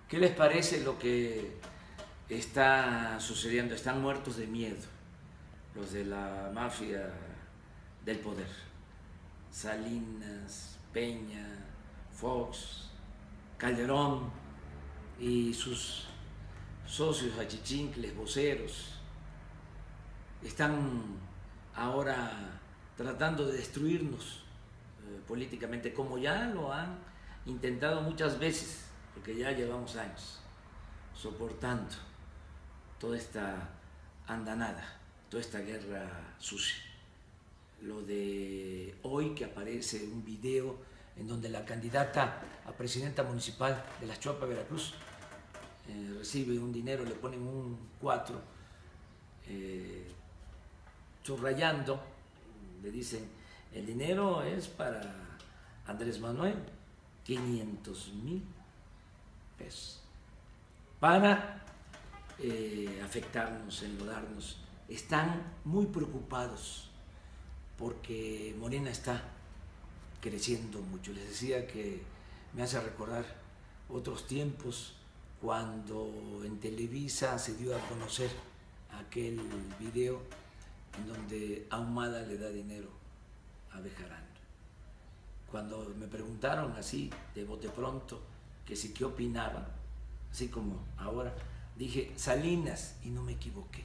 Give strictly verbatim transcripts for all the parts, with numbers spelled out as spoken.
¿Qué les parece lo que está sucediendo? Están muertos de miedo los de la mafia del poder. Salinas, Peña, Fox, Calderón y sus socios achichincles, voceros, están ahora tratando de destruirnos eh, políticamente, como ya lo han intentado muchas veces, porque ya llevamos años soportando toda esta andanada, toda esta guerra sucia. Lo de hoy, que aparece un video en donde la candidata a presidenta municipal de Las Choapas, Veracruz, eh, recibe un dinero, le ponen un cuatro, eh, subrayando, le dicen, el dinero es para Andrés Manuel, quinientos mil pesos, para eh, afectarnos, enlodarnos. Están muy preocupados porque Morena está creciendo mucho. Les decía que me hace recordar otros tiempos cuando en Televisa se dio a conocer aquel video en donde Ahumada le da dinero a Bejarano. Cuando me preguntaron así de bote pronto que si qué opinaba, así como ahora, dije Salinas y no me equivoqué.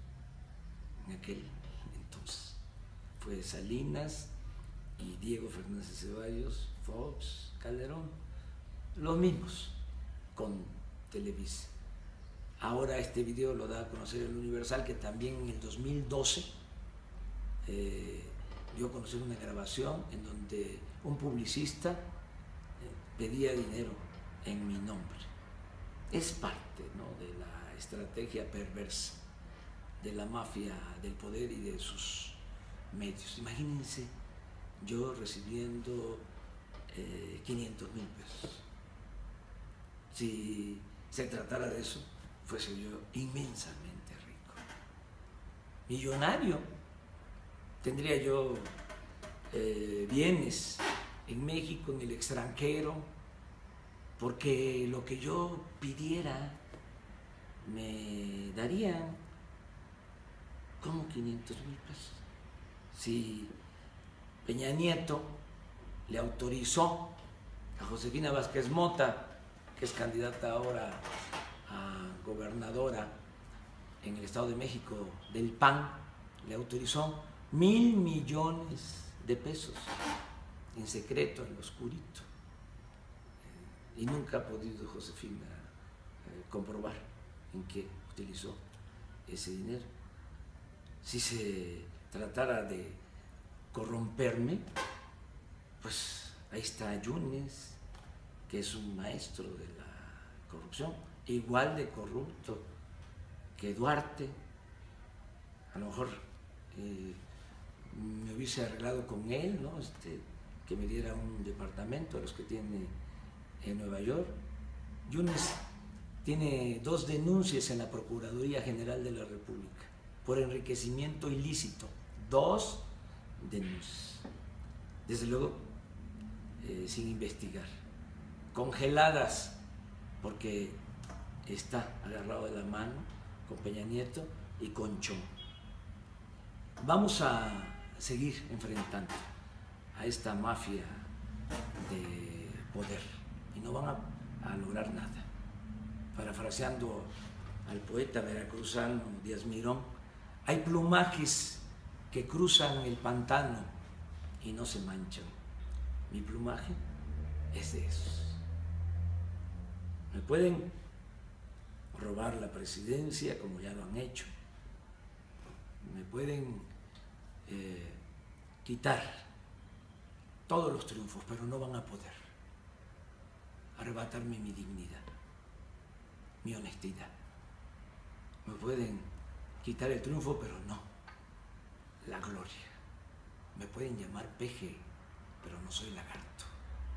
En aquel entonces fue Salinas y Diego Fernández de Ceballos, Fox, Calderón, los mismos con Televisa. Ahora este video lo da a conocer el Universal, que también en el dos mil doce eh, dio a conocer una grabación en donde un publicista eh, pedía dinero en mi nombre. Es parte, ¿no?, de la estrategia perversa de la mafia del poder y de sus medios. Imagínense yo recibiendo eh, quinientos mil pesos. Si se tratara de eso, fuese yo inmensamente rico, millonario. Tendría yo eh, bienes en México, en el extranjero, porque lo que yo pidiera me darían como quinientos mil pesos. Si Peña Nieto le autorizó a Josefina Vázquez Mota, que es candidata ahora a gobernadora en el Estado de México del P A N, le autorizó mil millones de pesos en secreto, en lo oscurito, eh, y nunca ha podido Josefina eh, comprobar en qué utilizó ese dinero. Si se tratara de corromperme, pues ahí está Yunes, que es un maestro de la corrupción, igual de corrupto que Duarte. A lo mejor eh, me hubiese arreglado con él, ¿no? Este, que me diera un departamento a los que tiene en Nueva York. Yunes tiene dos denuncias en la Procuraduría General de la República por enriquecimiento ilícito. Dos denuncias. Desde luego, eh, sin investigar. Congeladas, porque está agarrado de la mano con Peña Nieto y con Chong. Vamos a seguir enfrentando a esta mafia de poder y no van a, a lograr nada. Parafraseando al poeta veracruzano Díaz Mirón, hay plumajes que cruzan el pantano y no se manchan. Mi plumaje es de esos. Me pueden robar la presidencia como ya lo han hecho, me pueden eh, quitar todos los triunfos, pero no van a poder arrebatarme mi dignidad, mi honestidad. Me pueden quitar el triunfo, pero no la gloria. Me pueden llamar peje, pero no soy lagarto.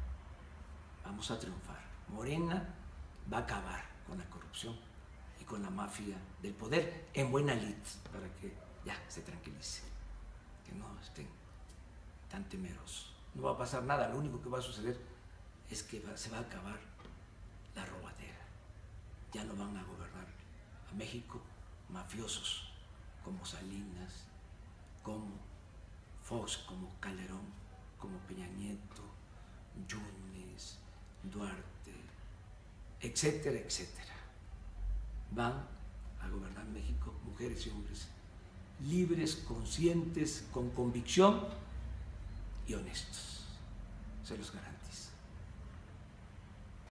Vamos a triunfar. Morena va a acabar con la corrupción y con la mafia del poder en buena lid, para que ya se tranquilice, que no estén tan temerosos. No va a pasar nada, lo único que va a suceder es que va, se va a acabar la robadera. Ya no van a gobernar a México mafiosos como Salinas, como Fox, como Calderón, como Peña Nieto, Yunes, Duarte, etcétera, etcétera. Van a gobernar México mujeres y hombres libres, conscientes, con convicción y honestos. Se los garantizo.